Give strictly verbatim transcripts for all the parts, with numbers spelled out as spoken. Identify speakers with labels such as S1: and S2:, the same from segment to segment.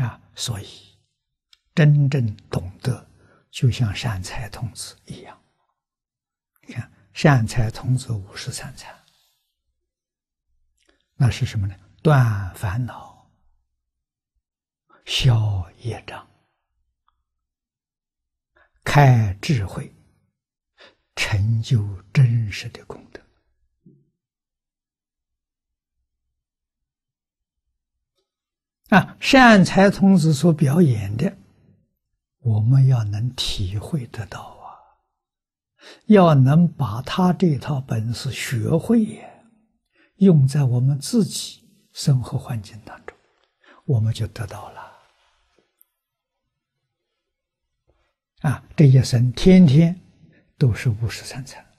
S1: 啊，所以真正懂得，就像善财童子一样。你看，善财童子五十三参，那是什么呢？断烦恼，消业障，开智慧，成就真实的功德。啊，善财童子所表演的，我们要能体会得到啊，要能把他这套本事学会也，用在我们自己生活环境当中，我们就得到了。啊，这一生天天都是五十三参，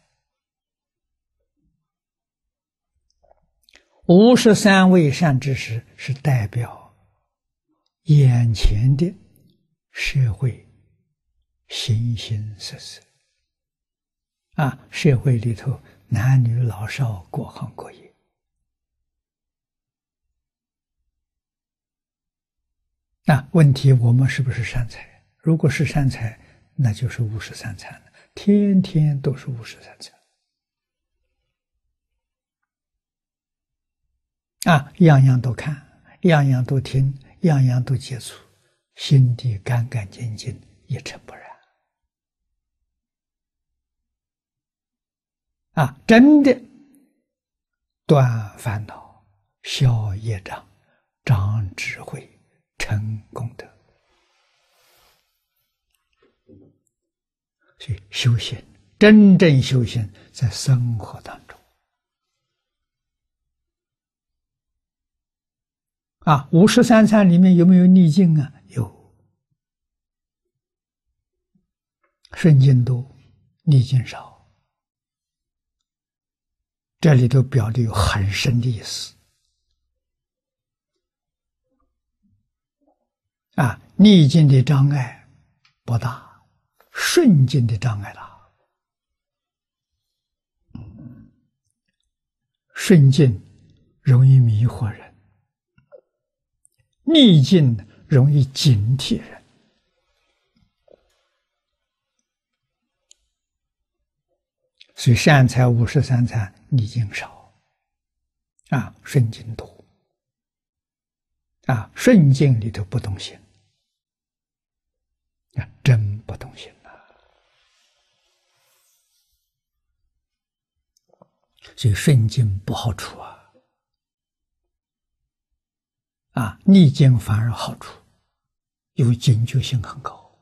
S1: 五十三位善知识是代表眼前的社会形形色色啊，社会里头男女老少各行各业啊，问题我们是不是善财？如果是善财，那就是五十三参了，天天都是五十三参啊，样样都看，样样都听，样样都接触，心地干干净净，一尘不染啊！真的断烦恼，消业障，长智慧，成功德。所以修行，真正修行在生活当中啊。五十三参里面有没有逆境啊？有，顺境多，逆境少。这里头表的有很深的意思啊。逆境的障碍不大，顺境的障碍大。顺境容易迷惑人，逆境容易警惕人。所以善财五十三参，逆境少啊，顺境多啊。顺境里头不动心啊，真不动心了。所以顺境不好处啊，啊，逆境反而好处，因为警觉性很高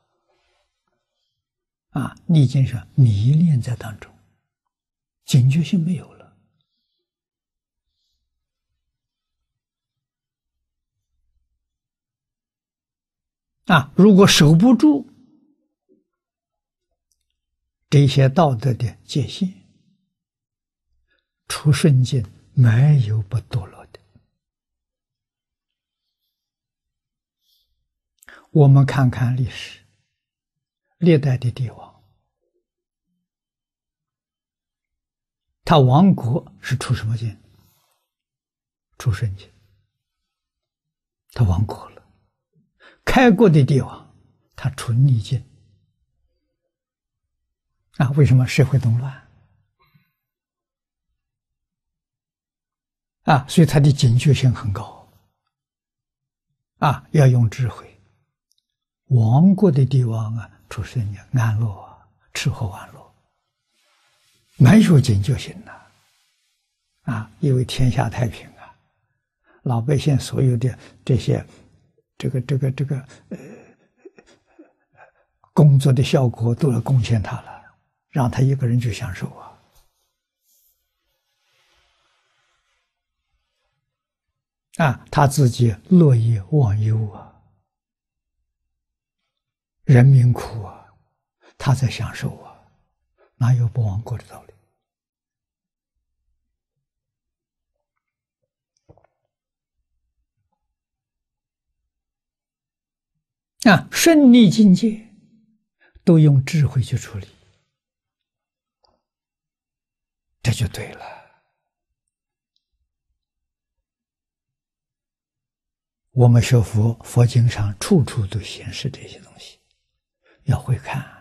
S1: 啊。逆境是迷恋在当中，警觉性没有了啊。如果守不住这些道德的界限，出顺境没有不堕落的。我们看看历史，历代的帝王，他亡国是出什么境？出顺境，他亡国了。开国的帝王，他出逆境啊。为什么？社会动乱啊，所以他的警觉性很高啊，要用智慧。亡国的帝王啊，出身安乐啊，吃喝玩乐，没有警觉性呐啊，因为天下太平啊，老百姓所有的这些这个这个这个呃工作的效果都要贡献他了，让他一个人去享受啊。啊，他自己乐以忘忧啊，人民苦啊，他在享受啊，哪有不亡国的道理？啊，顺逆境界都用智慧去处理，这就对了。 我们学佛，佛经上处处都显示这些东西，要会看。